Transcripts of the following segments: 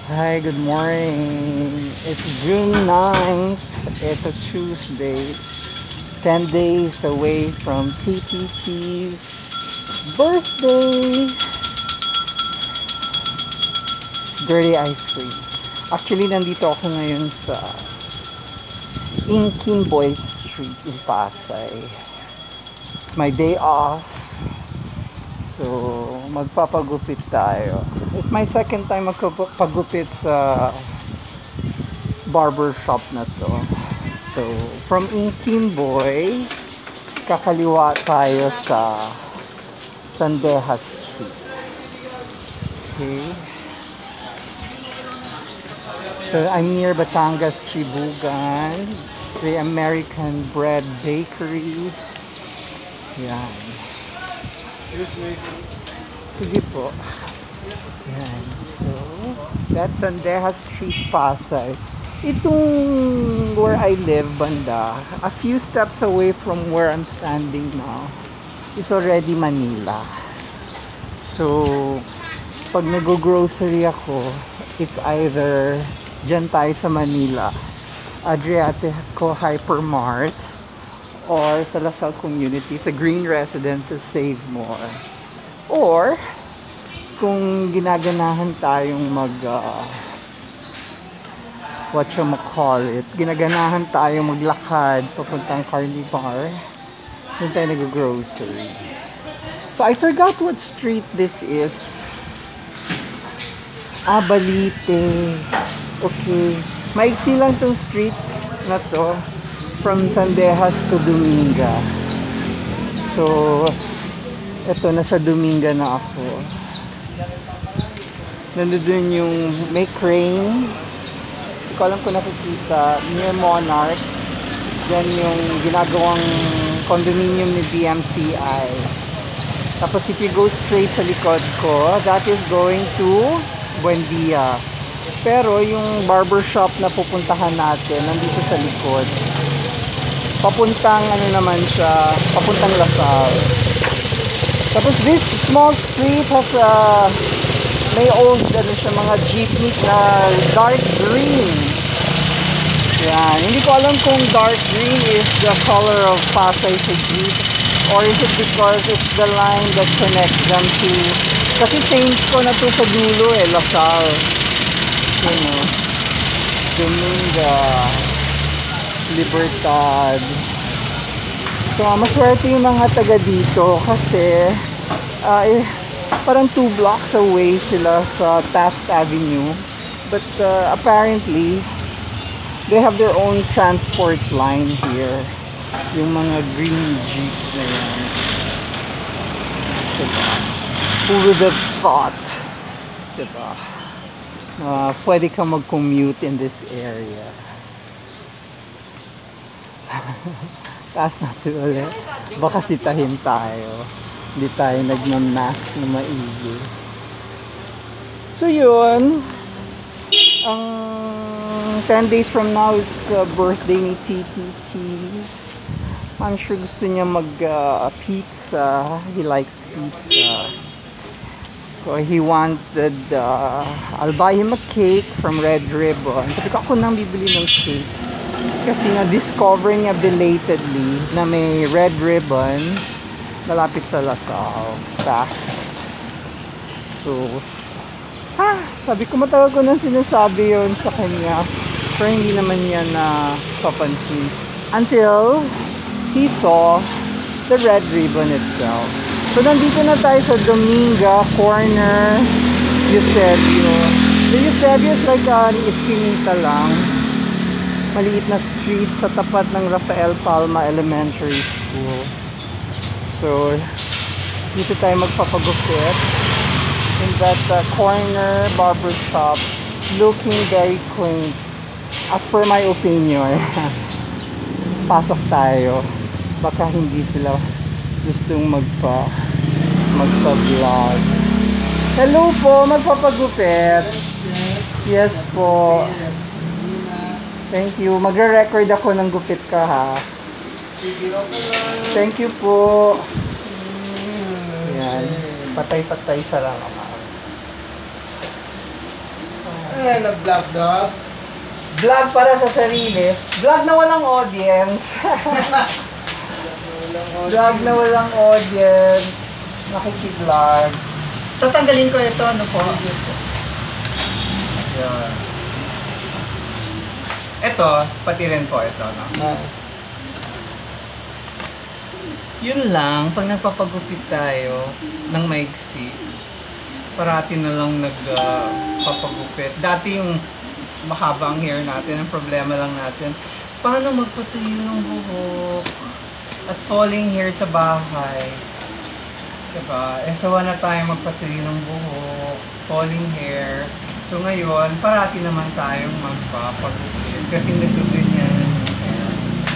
Hi, good morning. It's June 9th. It's a Tuesday. 10 days away from TTT's birthday. Dirty ice cream. Actually, nandito ako ngayon sa Inkinboy Street in Pasay. It's my day off. So, magpapagupit tayo. It's my second time magpagupit sa barber shop na to. So, from Inkinboy, kakaliwa tayo sa Sandejas Street. Okay. So, I'm near Batangas Chibugan, the American Bread Bakery. Yan. Sige po. Yan. So, that's Sandejas Street, Pasay. Itong where I live, banda, a few steps away from where I'm standing now, is already Manila. So, pag nag-grocery ako, it's either dyan tayo sa Manila, Adriatico Hypermart, or sa Lasal Community, sa Green Residences Save More. Or, kung ginaganahan tayong ginaganahan tayong maglakad papuntang Carnival, doon tayo nag-grocery. So, I forgot what street this is. Balite. Okay. Maiksi lang tong street na to from Sandejas to Dominga. So, eto, nasa Dominga na ako. Nandun yung may crane. Hindi ko alam kung nakikita. Near Monarch. Yan yung ginagawang condominium ni DMCI. Tapos if you go straight sa likod ko, that is going to Buendia. Pero yung barbershop na pupuntahan natin, nandito sa likod. Papuntang naman siya, papuntang Lasal. Tapos this small street has may old siya, mga jeepney na dark green. Yan. Hindi ko alam kung dark green is the color of Pasay sa jeep, or is it because it's the line that connects them to, kasi Saints ko na to sa dulo Lasal. You know, Dominga, Libertad. So, maswerte yung mga taga dito kasi parang 2 blocks away sila sa Taft Avenue. But apparently, they have their own transport line here. Yung mga green jeep na yan. Diba? Who would have thought? Diba? Pwede ka mag-commute in this area. Taas natin ulit. Baka sitahin tayo. Hindi tayo nagmamask na maigi. So yun, ang 10 days from now is the birthday ni TTT. I'm sure gusto niya mag-pizza. He likes pizza. So he wanted, I'll buy him a cake from Red Ribbon. Sabi ko, ako nang bibili ng cake. Kasi na-discover niya belatedly na may Red Ribbon malapit sa Lasal. So, sabi ko, matagal ko nang sinasabi yun sa kanya. Pero hindi naman niya na papansin. Until he saw the Red Ribbon itself. So, nandito na tayo sa Dominga, corner, Eusebio. The Eusebio is like an eskinita lang. Maliit na street sa tapat ng Rafael Palma Elementary School. So, dito tayo magpapagupit in that corner barbershop, looking very quaint. As per my opinion. Pasok tayo. Baka hindi sila gustong magpa-vlog. Hello po, magpapagupit. Yes po. Thank you. Magre-record ako ng gupit ka, ha. Thank you po. Yan. Patay-patay sa lang naman. nga nag-vlog, dog? Vlog para sa sarili. Vlog na walang audience. Vlog na walang audience. Nakiki-vlog. Tatanggalin ko ito, ano po? Yan. Ito, pati rin po ito, no? Yun lang, pag nagpapagupit tayo ng maigsi, parati na lang nagpapagupit. Dati yung mahaba ang hair natin, ang problema lang natin, paano magpatuyo ng buhok at falling hair sa bahay. Diba? Sawa na tayo magpatuyo ng buhok, falling hair. So ngayon, parati naman tayong magpapagupit kasi nagduganyan yung hair.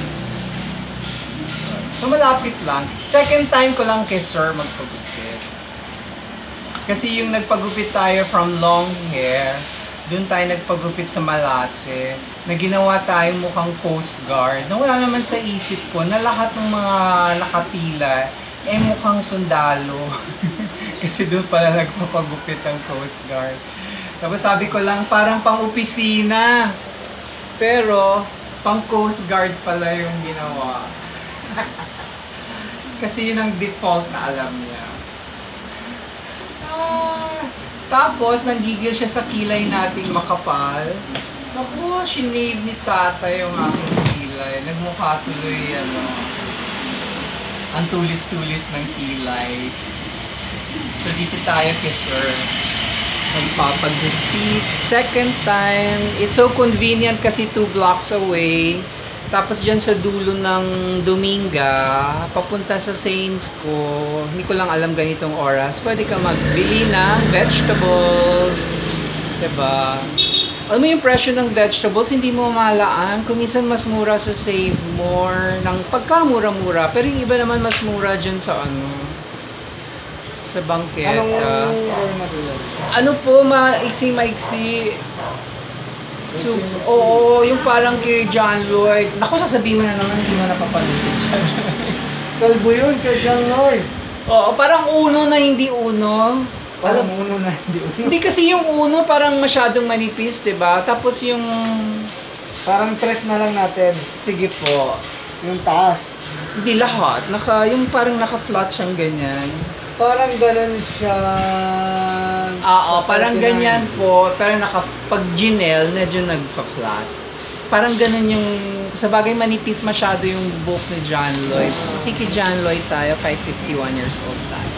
So malapit lang. Second time ko lang kay Sir magpagupit. Kasi yung nagpagupit tayo from long hair, doon tayo nagpagupit sa Malate, na ginawa tayo mukhang Coast Guard. Na wala naman sa isip ko na lahat ng mga nakapila mukhang sundalo. Kasi doon pala nagpapagupit ang Coast Guard. Tapos sabi ko lang parang pang-opisina. Pero pang Coast Guard pala yung ginawa. Kasi yun ang default na alam niya. Tapos, nanggigil siya sa kilay nating makapal. Naku, sinave ni tata yung aking kilay. Nagmukha tuloy, ang tulis-tulis ng kilay. So, dito tayo kay Sir. Magpapagupit. Second time. It's so convenient kasi 2 blocks away. Tapos dyan sa dulo ng Dominga, papunta sa Saints ko, hindi ko lang alam ganitong oras, pwede ka magbili ng vegetables. Diba? Alam mo yung presyo ng vegetables, hindi mo malaan. Kung minsan mas mura sa Save More, ng pagkamura-mura. Pero yung iba naman mas mura dyan sa sa bangketa. Ano po, maiksi-maiksi. So, oo, yung parang kay John Lloyd. Naku, sasabihin mo na naman, hindi mo napapanood kay John Lloyd. Kalbo yun kay John Lloyd. Oo, parang uno na hindi uno. Parang uno na hindi uno. Hindi kasi yung uno parang masyadong manipis, diba? Tapos yung... Parang press na lang natin. Sige po. Yung taas. Hindi lahat. Yung parang naka-flat siyang ganyan. Parang ganun siya. Oo, parang ganyan po. Pero pag ginel, medyo nagpa-flat. Parang ganun yung... Sa bagay manipis masyado yung buhok ni John Lloyd. Kiki John Lloyd tayo kahit 51 years old tayo.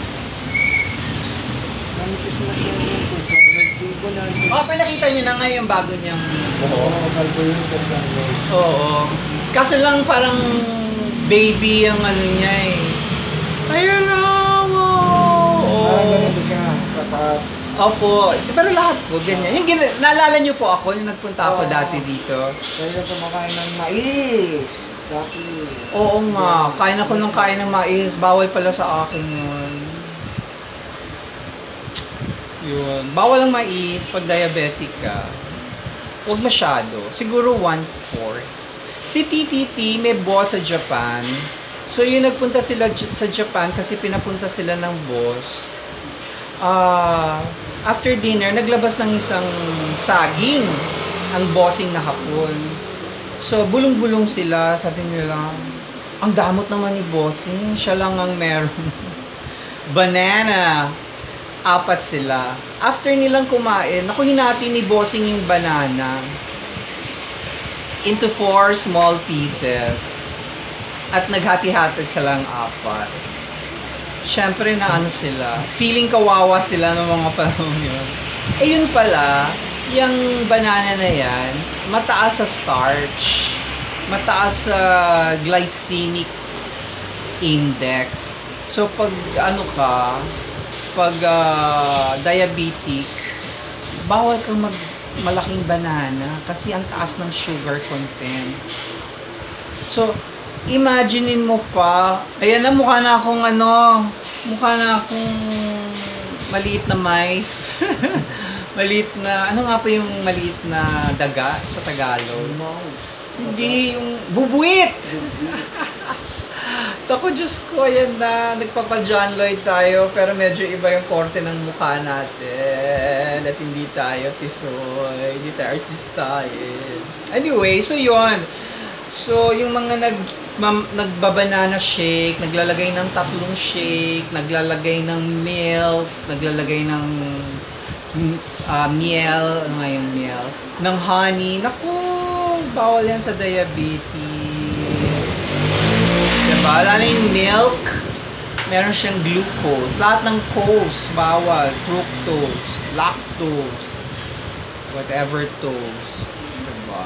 Manipis na siya yung nagsibo na. Oo, pero nakita niyo na nga yung bago niyang buhok. Oo, kalbo yun kay John Lloyd. Oo. Kaso lang parang baby ang niya eh. Ayun na! Parang ganito siya sa taas. Opo. Pero lahat po, ganyan. Naalala niyo po ako, yung nagpunta ako dati dito. Kaya kumakain ng mais. Dati. Oo nga. Kain ako ng kain ng mais. Bawal pala sa akin yun. Yun. Bawal ang mais pag diabetic ka. Huwag masyado. Siguro 1/4. Si TTT may boss sa Japan. So yung nagpunta sila sa Japan kasi pinapunta sila ng boss. After dinner, naglabas ng isang saging ang bossing na hapon. So bulong-bulong sila. Sabi nila, ang damot naman ni bossing. Siya lang ang meron. Banana. 4 sila. After nilang kumain, naku, hinati ni bossing yung banana into 4 small pieces. At naghati-hati silang 4. Siyempre na sila. Feeling kawawa sila ng mga panahon yun. Yun pala, yung banana na yan, mataas sa starch. Mataas sa glycemic index. So pag pag diabetic, bawal kang malaking banana kasi ang taas ng sugar content. So, imaginein mo pa, ayan na mukha na akong maliit na mice. Maliit na, ano nga pa yung maliit na daga sa Tagalog? Hindi, yung bubuwit! Ako, Diyos ko, yan na. Nagpapa-John Lloyd tayo, pero medyo iba yung korte ng mukha natin. At hindi tayo tisoy, hindi tayo artistahin. Anyway, so yun. So, yung mga nagbabanana shake, naglalagay ng tatlong shake, naglalagay ng milk, naglalagay ng miel, ano nga yung miel, ng honey. Naku, bawal yan sa diabetes. Diba? Lalo yung milk, meron siyang glucose. Lahat ng cose, bawal. Fructose, lactose, whatever tose. Diba?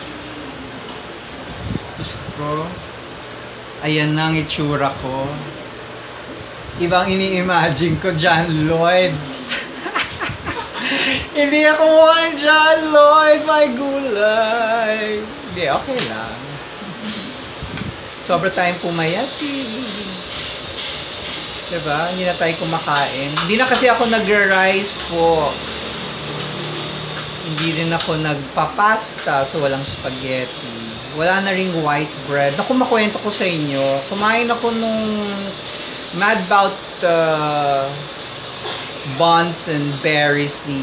Diyos ko, ayan na ang itsura ko. Ibang ini-imagine ko, John Lloyd. Hindi ako mukhang John Lloyd, my gulay. Hindi, okay lang. Sobra tayong pumayat eh. Diba? Hindi na tayo kumakain. Hindi na kasi ako nag-rice po. Hindi rin ako nagpapasta, so walang spaghetti. Wala na ring white bread. Naku, makwento ko sa inyo. Kumain ako nung Mad Bout buns and berries ni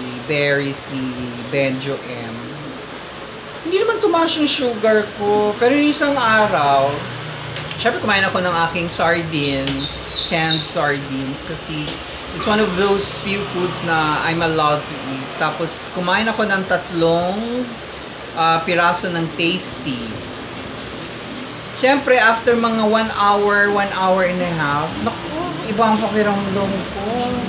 Benjo M. Hindi naman tumaas yung sugar ko. Pero yung isang araw, syempre kumain ako ng aking sardines, canned sardines, kasi it's one of those few foods na I'm allowed to eat. Tapos kumain ako ng 3 piraso ng Tasty. Syempre, after mga 1 hour and a half, naku, iba ang pakiramdam ko.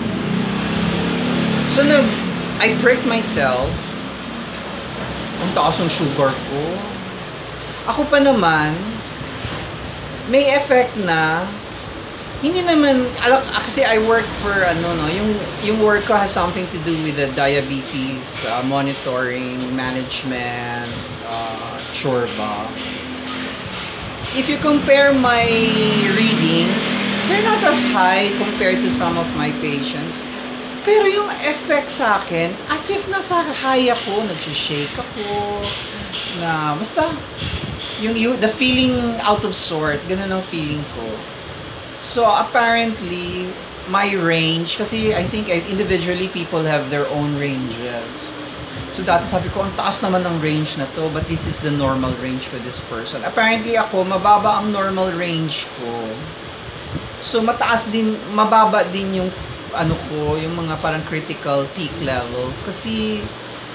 So, I pricked myself. Ang taas ng sugar ko. Ako pa naman, may effect na, hindi naman, kasi I work for, yung work ko has something to do with the diabetes, monitoring, management, chorba. If you compare my readings, they're not as high compared to some of my patients. Pero yung effect sa akin, as if nasa high ako, nag-shake ako, na basta, the feeling out of sort, ganun ang feeling ko. So apparently, my range, kasi I think individually people have their own ranges. So dati sabi ko, ang taas naman ng range na to, but this is the normal range for this person. Apparently ako, mababa ang normal range ko. So mababa din yung yung mga parang critical peak levels. Kasi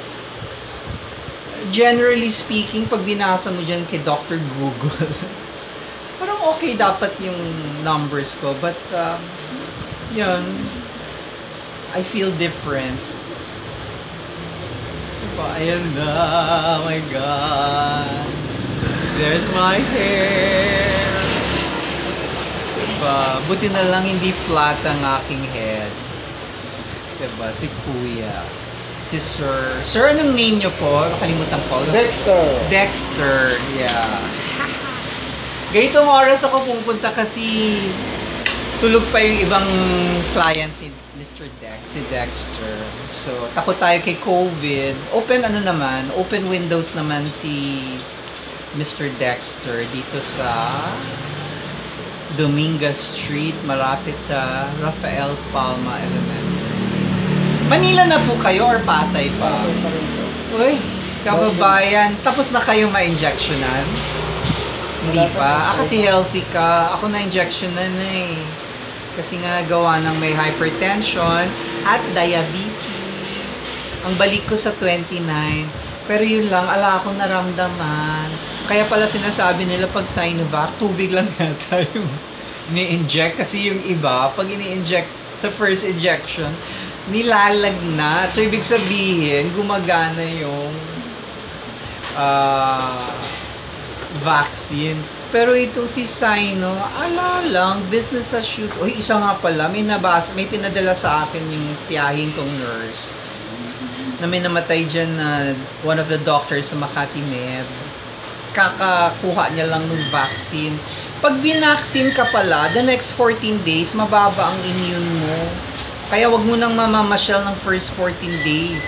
generally speaking, pag binasa mo dyan kay Dr. Google, parang okay dapat yung numbers ko. But, yun, I feel different. Diba? Ayan na, oh my God. There's my hair. Diba? Buti na lang hindi flat ang aking head. Diba? Si Kuya. Si Sir. Sir, anong name nyo po? Nakalimutan ko. Dexter. Yeah. Gayitong oras ako pupunta kasi tulog pa yung ibang client ni Mr. Dex, si Dexter. So, takot tayo kay COVID. Open windows naman si Mr. Dexter dito sa Dominguez Street, malapit sa Rafael Palma Elementary. Manila na po kayo or Pasay pa? Uy, kababayan. Tapos na kayo ma-injectionan? Hindi pa? Kasi healthy ka. Ako na-injectionan na eh. Kasi nga gawa ng may hypertension at diabetes. Ang balik ko sa 29. Pero yun lang, ala akong naramdaman. Kaya pala sinasabi nila pag Sinovac, tubig lang yata yung ini-inject. Kasi yung iba, pag ini-inject sa first injection, nilalagnat. So, ibig sabihin, gumagana yung vaccine. Pero itong si Sino, ala lang, business as usual. Uy, isa nga pala, may pinadala sa akin yung tiyahin kong nurse na may namatay dyan na one of the doctors sa Makati Med. Kakakuha niya lang ng vaccine. Pag binaksin ka pala, the next 14 days, mababa ang immune mo. Kaya wag mo nang mamamasyal ng first 14 days.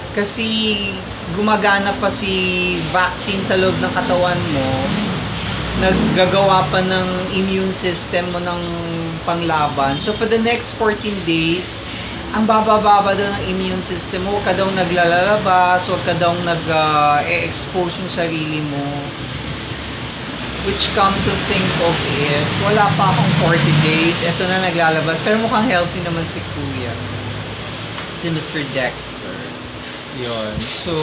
Kasi gumagana pa si vaccine sa loob ng katawan mo. naggagawa pa ng immune system mo ng panglaban. So for the next 14 days, ang baba-baba daw ng immune system mo. Huwag ka daw naglalabas, huwag ka daw nag-expose yung sarili mo. Which come to think of it, wala pa akong 40 days, eto na naglalabas. Pero mukhang healthy naman si Kuya. Si Mr. Dexter. Yun. So,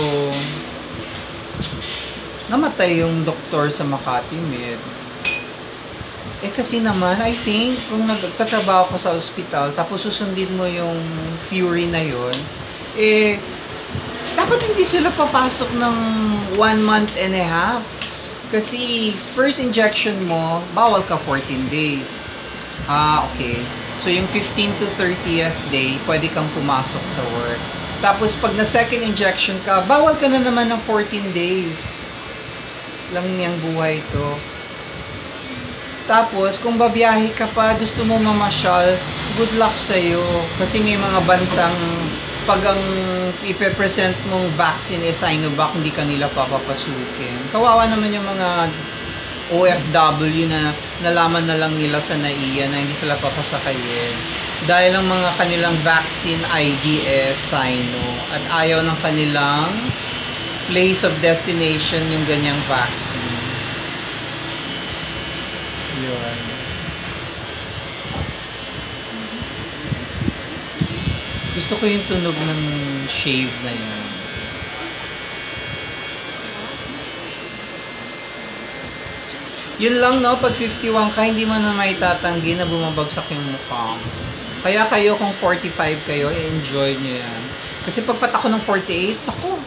namatay yung doktor sa Makati Med. Eh kasi naman, I think, kung nagtatrabaho ka sa ospital, tapos susundin mo yung theory na yun, eh, dapat hindi sila papasok ng 1 month and a half. Kasi, first injection mo, bawal ka 14 days. Okay. So, yung 15 to 30th day, pwede kang pumasok sa work. Tapos, pag na second injection ka, bawal ka na naman ng 14 days. Lang niyang buhay to. Tapos, kung babiyahe ka pa, gusto mo mamasyal, good luck sa'yo. Kasi may mga bansang, pag ang ipe-present mong vaccine is Sinovac, hindi ka nila papapasukin. Kawawa naman yung mga OFW na nalaman na lang nila sa NAIA na hindi sila papasakayin. Dahil ang mga kanilang vaccine ID is Sino. At ayaw ng kanilang place of destination yung ganyang vaccine. Yun. Gusto ko yung tunog ng shave na yun. Yun lang, no? Pag 51 ka, hindi mo na maitatanggi na bumabagsak yung mukha. Kaya kayo, kung 45 kayo, enjoy nyo yan. Kasi pagpat ako ng 48, ako,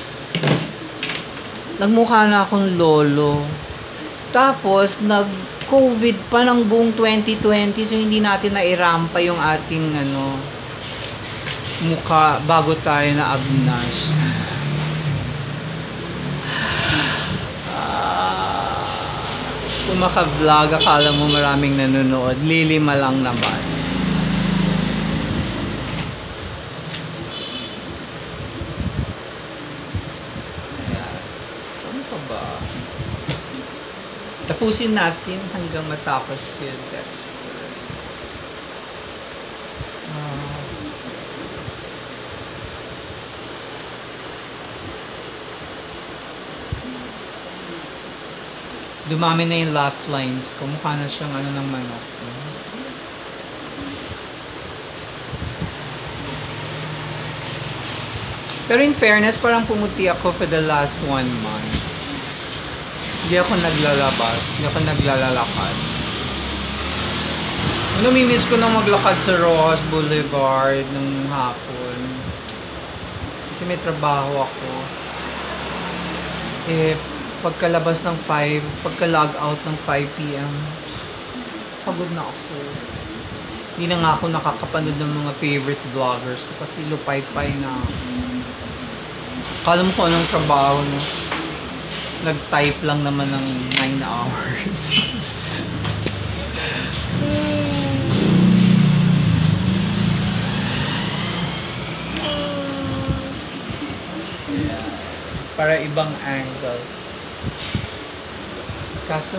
nagmukha na akong lolo. Tapos, nag-COVID pa ng buong 2020, so hindi natin nairampa yung ating, mukha bago tayo na abnas. Kung maka-vlog, akala mo maraming nanonood, lilima lang naman. Ayan. So, ano pa ba? Tapusin natin hanggang matapos yung text. Dumami na yung laugh lines ko. Mukha na siyang ng manok. Pero in fairness, parang pumuti ako for the last 1 month. Hindi ako naglalabas. Hindi ako naglalalakad. Namimiss ko na maglakad sa Rojas Boulevard ng hapon. Kasi may trabaho ako. Pagkalabas ng 5, pagka-log out ng 5 PM, pagod na ako. Hindi na nga ako nakakapanood ng mga favorite vloggers ko kasi lupay-pay na ako. Kala mo kung anong trabaho, no? Nag-type lang naman ng 9 hours. Para ibang angle. Kaso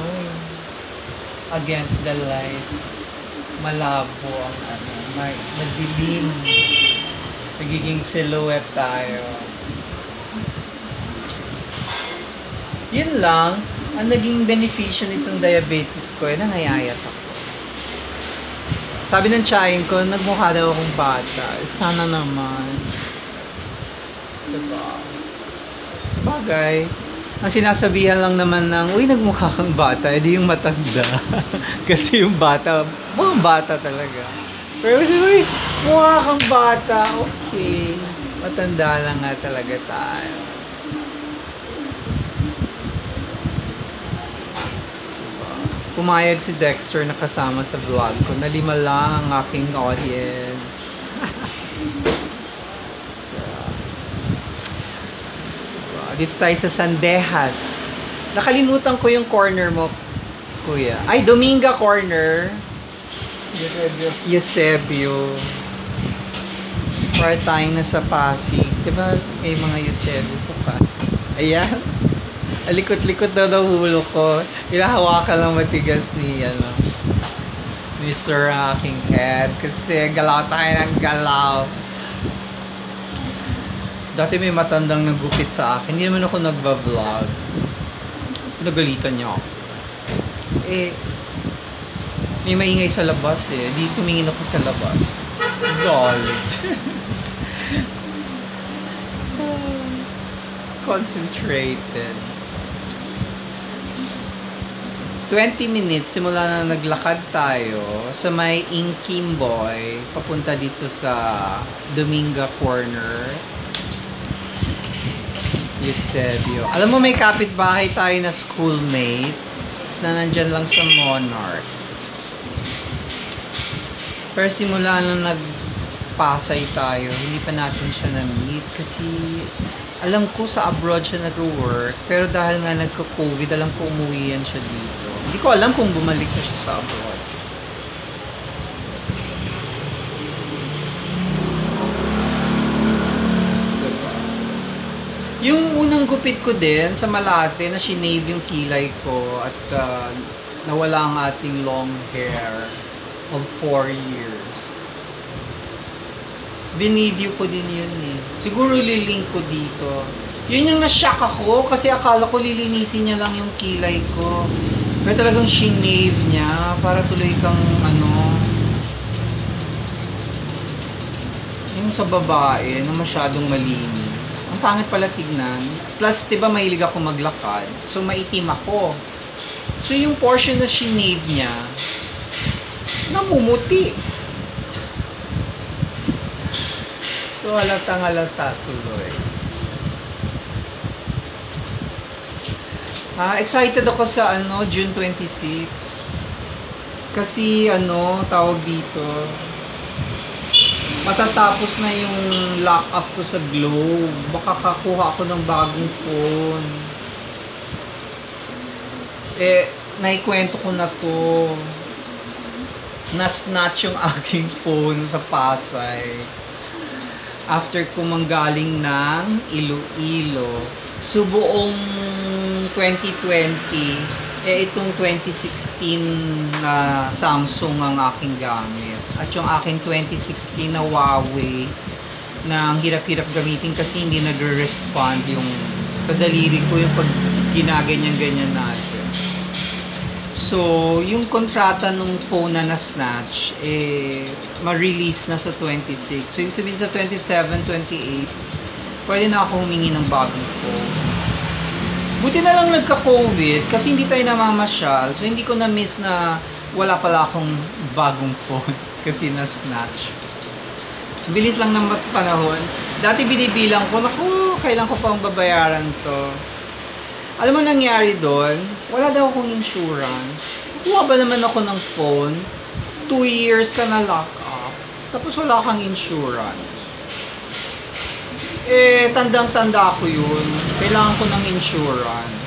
against the light, malabo ang madilim. Nagiging silhouette tayo. Yun lang, ang naging beneficial nitong diabetes ko, nangayayat ako. Sabi ng tiyahin ko, nagmukha daw akong bata. Sana naman. Diba? Bagay. Ang sinasabihan lang naman ng, uy, nagmukha kang bata, edi yung matanda. Kasi yung bata, mukhang bata talaga. Pero kasi, uy, mukha kang bata, okay. Matanda lang nga talaga tayo. Pumayag si Dexter na kasama sa vlog ko. Nalima lang ang aking audience. Dito tayo sa Sandejas. Nakalimutan ko yung corner mo, Kuya. Ay, Dominga corner. Eusebio. Para tayong nasa Pasig. Diba may mga Eusebio sa Pasig? Ayan. Alikot-likot daw ng ulo ko. Hinahawakan ng matigas ni, ni Sir aking head. Kasi galaw tayo ng galaw. Dati may matandang nagupit sa akin. Hindi naman ako nagba-vlog. Nagalitan niya ako. May maingay sa labas eh. Di tumingin ako sa labas. Galit. Concentrated. 20 minutes simula na naglakad tayo sa may Inkimboy papunta dito sa Dominga Corner, Eusebio. Alam mo, may kapitbahay tayo na schoolmate na nandyan lang sa Monarch. Pero simula na nagpasay tayo, hindi pa natin siya na-meet kasi alam ko sa abroad siya nag-work, pero dahil nga nagka-COVID, alam ko umuwi yan siya dito. Hindi ko alam kung bumalik na siya sa abroad. Diba? Yung unang gupit ko din sa Malate, na shinave yung kilay ko at nawala ang ating long hair of 4 years. Binideo ko din yun eh. Siguro lilink ko dito. Yun yung na-shock ako kasi akala ko lilinisin niya lang yung kilay ko. Pero talagang shinave niya para tuloy kang yung sa babae na masyadong malinis. Ang pangit pala tignan. Plus, diba mahilig ako maglakad. So, maitim ako. So, yung portion na shinave niya, namumuti. So, halatang-halata tuloy. Excited ako sa June 26. Kasi tawag dito, matatapos na yung lock up ko sa Globe. Baka kakuha ako ng bagong phone. Naikwento ko na to. Na-snatch yung aking phone sa Pasay. After ko manggaling ng Iloilo. So, buong 2020, itong 2016 na Samsung ang aking gamit. At yung aking 2016 na Huawei, na ang hirap-hirap gamitin kasi hindi nagre-respond yung kadaliri ko yung pag ginaganyan-ganyan natin. So, yung kontrata nung phone na na-snatch, ma-release na sa 26. So, yung sabihin sa 27, 28, pwede na ako humingi ng bagong phone. Buti na lang nagka-COVID kasi hindi tayo namamasyal. So, hindi ko na-miss na wala pala akong bagong phone kasi na-snatch. Bilis lang ng panahon. Dati binibilang ko, naku, kailan ko pang babayaran to. Alam mo nangyari doon? Wala daw akong insurance. Kuha ba naman ako ng phone? 2 years ka na lock up. Tapos wala kang insurance. Tandang-tanda ko yun. Kailangan ko ng insurance.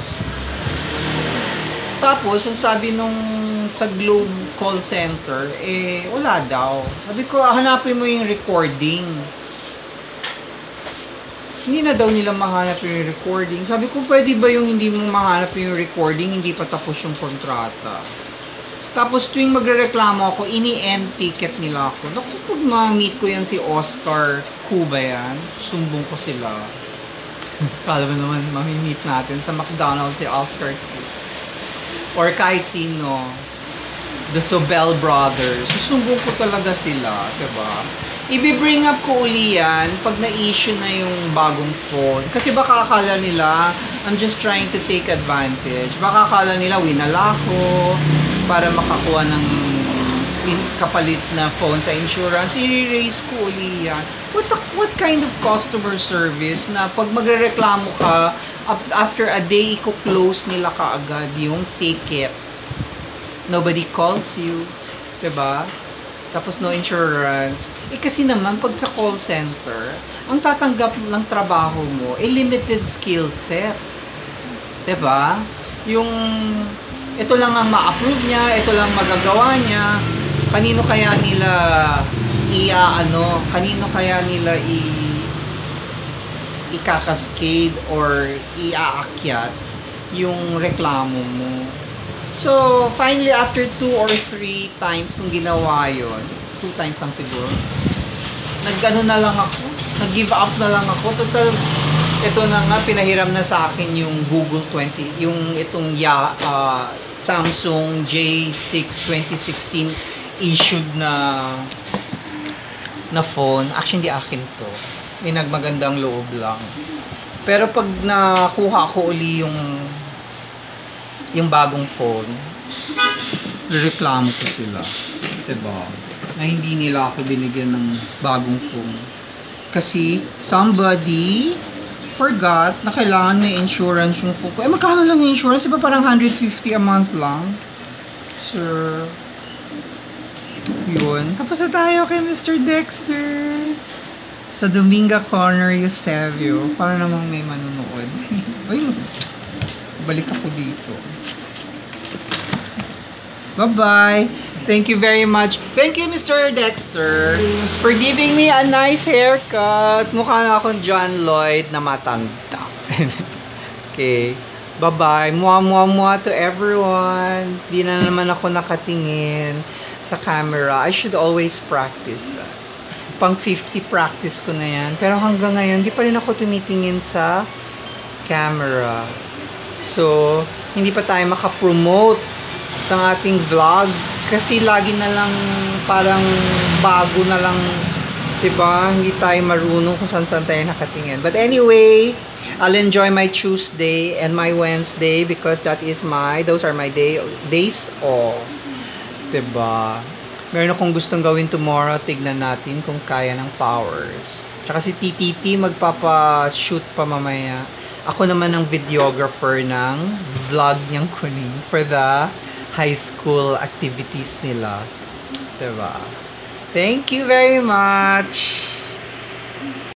Tapos, ang sabi nung sa Globe call center, wala daw. Sabi ko, hanapin mo yung recording. Hindi na daw nila mahanap yung recording. Sabi ko, pwede ba yung hindi mo mahanap yung recording, hindi pa tapos yung kontrata? Tapos tuwing magrereklamo ako, ini-end ticket nila ako. Naku, pag ma-meet ko yan si Oscar Cuba yan, sumbong ko sila. Kala mo naman, ma-meet natin sa McDonald's si Oscar Cuba. Or kahit sino, the Sobel brothers, susumbong ko talaga sila, diba? I-bring up ko uli yan pag na-issue na yung bagong phone. Kasi baka akala nila, I'm just trying to take advantage. Baka akala nila, winala ko para makakuha ng kapalit na phone sa insurance. I-raise ko uli yan. What kind of customer service na pag magrereklamo ka, after a day, i-close nila kaagad yung ticket. Nobody calls you. Diba? Tapos no insurance. Kasi naman, pag sa call center, ang tatanggap ng trabaho mo, limited skill set. Diba? Yung, ito lang ang ma-approve niya, ito lang magagawa niya, kanino kaya nila kanino kaya nila i-cascade or i-aakyat yung reklamo mo. So, finally, after 2 or 3 times kung ginawa yun, 2 times lang siguro, nag-ano na lang ako, nag-give up na lang ako. Total, ito na nga, pinahiram na sa akin yung Google 20, yung itong Samsung J6 2016 issued na phone. Actually, hindi akin to. May nagmagandang loob lang. Pero pag nakuha ko uli yung bagong phone, reklamo ko sila. Diba? Na hindi nila ako binigyan ng bagong phone. Kasi somebody forgot na kailangan may insurance yung phone ko. Magkano lang yung insurance? Diba parang 150 a month lang? Sir. Yun. Tapos na tayo kay Mr. Dexter. Sa Dominga Corner, Eusebio. Para namang may manunood. Ay, balik ako dito. Bye-bye. Thank you very much. Thank you, Mr. Dexter, for giving me a nice haircut. Mukha na akong John Lloyd na matanda. Okay. Bye-bye. Mua to everyone. Di na naman ako nakatingin sa camera. I should always practice that. Pang 50 practice ko na yan. Pero hanggang ngayon, di pa rin ako tumitingin sa camera. So, hindi pa tayo makapromote ng ating vlog. Kasi lagi na lang parang bago na lang, diba? Hindi tayo marunong kung saan tayo nakatingin. But anyway, I'll enjoy my Tuesday and my Wednesday because those are my days off. Diba? Meron akong gustong gawin tomorrow. Tignan natin kung kaya ng powers. Tsaka si TTT magpapa-shoot pa mamaya. Ako naman ang videographer ng vlog niyang kunin for the high school activities nila. Diba? Thank you very much!